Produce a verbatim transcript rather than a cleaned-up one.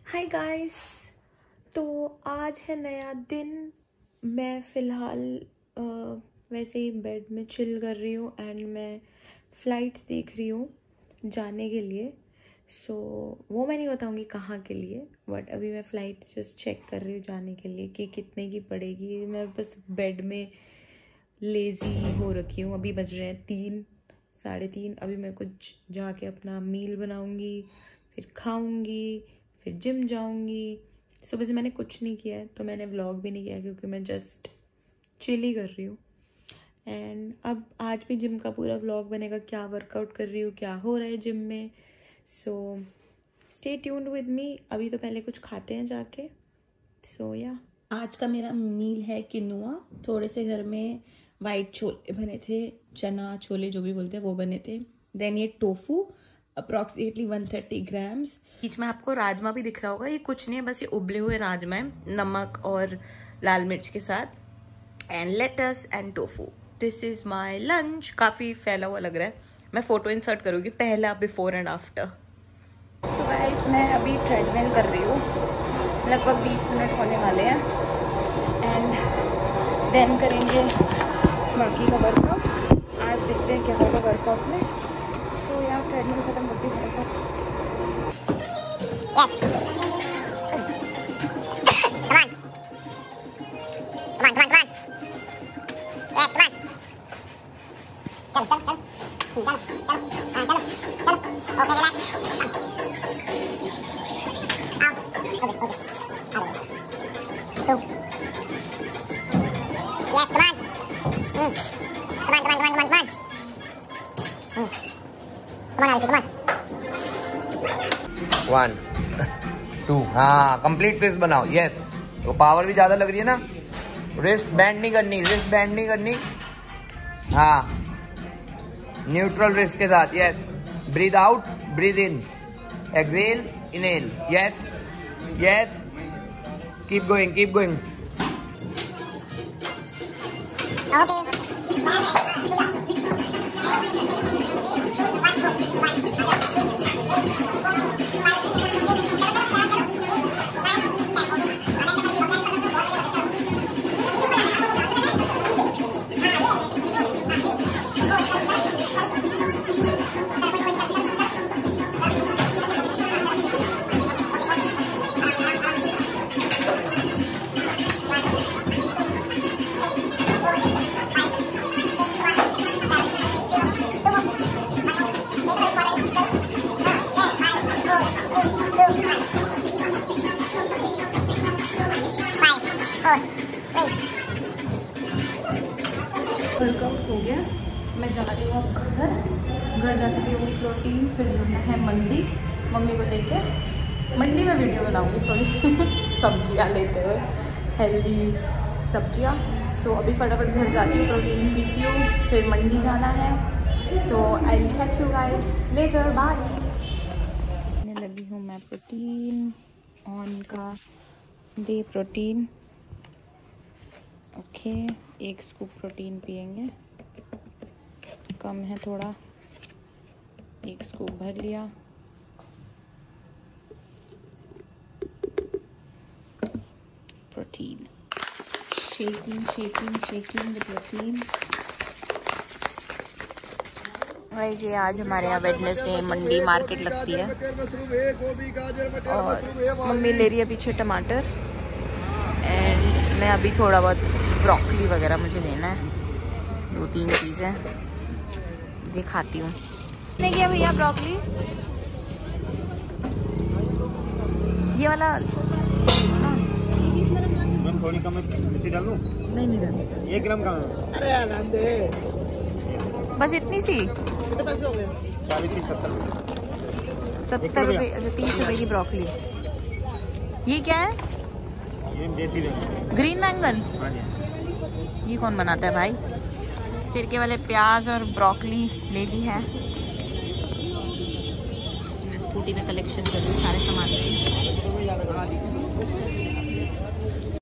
Hi guys, तो आज है नया दिन। मैं फ़िलहाल वैसे ही बेड में चिल कर रही हूँ एंड मैं फ़्लाइट्स देख रही हूँ जाने के लिए। सो so, वो मैं नहीं बताऊँगी कहाँ के लिए, बट अभी मैं फ़्लाइट जस्ट चेक कर रही हूँ जाने के लिए कि कितने की पड़ेगी। मैं बस बेड में लेज़ी हो रखी हूँ। अभी बज रहे हैं तीन साढ़े तीन। अभी मैं कुछ जाके अपना मील बनाऊँगी, फिर खाऊँगी, फिर जिम जाऊंगी। सुबह से मैंने कुछ नहीं किया है, तो मैंने व्लॉग भी नहीं किया क्योंकि मैं जस्ट चिल ही कर रही हूँ। एंड अब आज भी जिम का पूरा व्लॉग बनेगा, क्या वर्कआउट कर रही हूँ, क्या हो रहा है जिम में। So stay tuned with me. अभी तो पहले कुछ खाते हैं जाके। सो so, या yeah. आज का मेरा मील है किनुआ। थोड़े से घर में वाइट छोले बने थे, चना छोले जो भी बोलते हैं वो बने थे। देन ये tofu approximately one thirty grams. बीच में आपको राजमा भी दिख रहा होगा। ये कुछ नहीं है, बस ये उबले हुए राजमा है नमक और लाल मिर्च के साथ। And lettuce and tofu. This is my lunch. काफी फैला हुआ लग रहा है। मैं फोटो इंसर्ट करूंगी पहला बिफोर एंड आफ्टर। तो गाइस मैं अभी ट्रेडमिल कर रही हूँ, लगभग बीस मिनट होने वाले हैं एंड देन करेंगे बाकी का वर्कआउट। आज देखते हैं क्या होगा वर्कआउट में। सो यार ट्रेडमिल खत्म होती है फटाफट। वन टू हाँ कंप्लीट फिस्ट बनाओ। यस, तो पावर भी ज्यादा लग रही है ना। रिस्ट बैंड नहीं करनी, रिस्ट बैंड नहीं करनी। हाँ, न्यूट्रल रिस्ट के साथ। Yes, breathe out, breathe in, exhale, inhale. Yes yes, keep going, keep going. Workout हो गया। मैं जा रही हूँ अब घर। घर जाके पीऊँगी प्रोटीन, फिर जाना है मंडी मम्मी को लेके। मंडी में वीडियो बनाऊँगी थोड़ी सब्जियाँ लेते हुए, हेल्दी सब्जियाँ। सो अभी फटाफट घर जाती हूँ, प्रोटीन पीती हूँ, फिर मंडी जाना है। So I will catch you guys later, bye. लगी हूँ मैं प्रोटीन ऑन का। दे प्रोटीन। ओके okay, एक स्कूप प्रोटीन पियेंगे, कम है थोड़ा। एक स्कूप भर लिया। Protein shaking shaking shaking the protein. वैसे आज हमारे यहाँ वेडनेसडे मंडी मार्केट लगती है और मम्मी ले रही है पीछे टमाटर एंड मैं अभी थोड़ा बहुत ब्रोकली वगैरह मुझे लेना है। दो तीन चीज़ें दिखाती हूँ। नहीं किया भैया ब्रोकली, ये वाला थोड़ी कम मिर्ची डाल लूं? नहीं नहीं डाल, एक ग्राम कम है। अरे यार दे, बस इतनी सी। कितने पैसे हो गए? चालीस तीस सत्तर सत्तर रुपये। अच्छा तीस रुपये की ब्रोकली। ये क्या है? ये देसी बैंगन, ग्रीन बैंगन। ये कौन बनाता है भाई? सिरके वाले प्याज और ब्रोकली ले ली है। मैं स्कूटी में कलेक्शन कर रही हूँ सारे सामान की।